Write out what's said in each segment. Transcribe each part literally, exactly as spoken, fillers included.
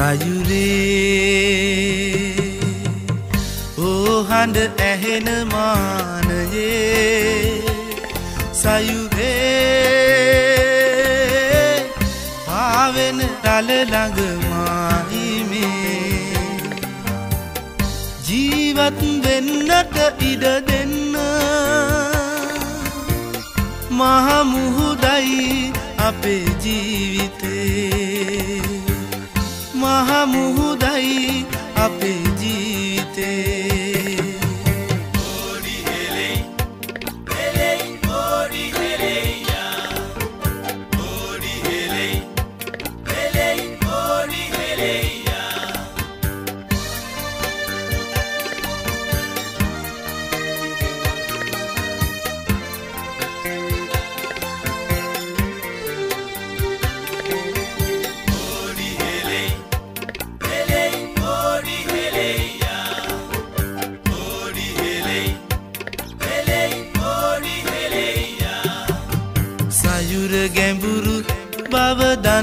සයුරේ ඕ හඬ ඇහෙන මානයේ සයුරේ පාවෙන රළ ළඟ මාහිමේ ජීවත් වෙන්නට ඉඩ දෙන්න මහ මුහුදයි අපේ ජීවිතේ මහ මුහුදයි අපේ ජීවිතේ ඕඩි හෙලෙයි හෙලෙයි ඕඩි හෙලෙයියා ඕඩි හෙලෙයි හෙලෙයි ඕඩි හෙලෙයියා සයුර ගැඹුරු බව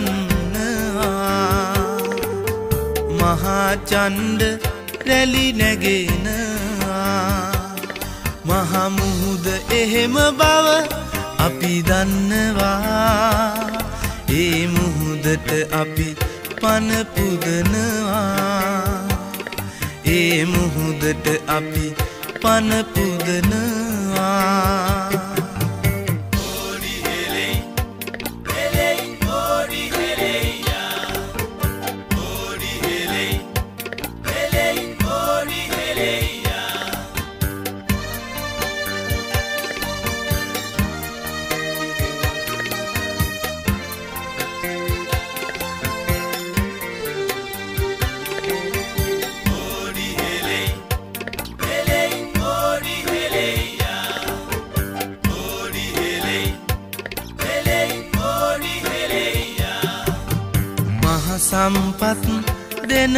දන්නවා මහා චණ්ඩ රැලි නැගෙනවා මහා මුහුද එහෙම බව අපි දන්නවා ඒ මුහුදට අපි පන පුදනවා ඒ මුහුදට අපි පන පුදනවා සම්පත් දෙන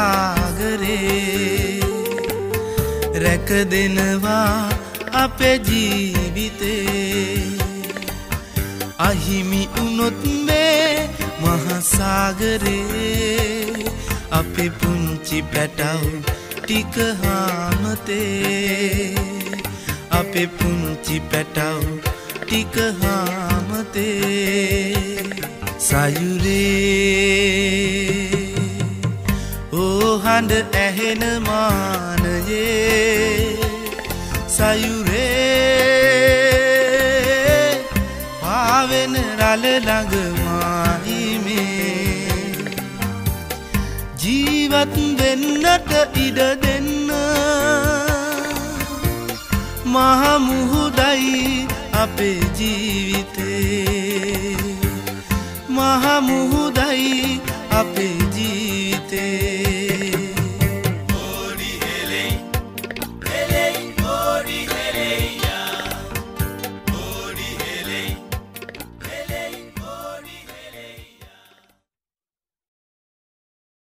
සාගරේ රැක දෙනවා අපේ ජීවිතේ අහිමි වුණොත් මේ මහ සාගරේ අපේ පුංචි පැටව් ටික හාමතේ අපේ පුංචි පැටව් ටික හාමතේ සයුරේ ඕ හඬ ඇහෙන මානයේ සයුරේ පාවෙන රළ ළඟ මාහිමේ ජීවත් වෙන්නට ඉඩ දෙන්න මහ මුහුදයි අපේ ජීවිතේ මහ මුහුදයි අපේ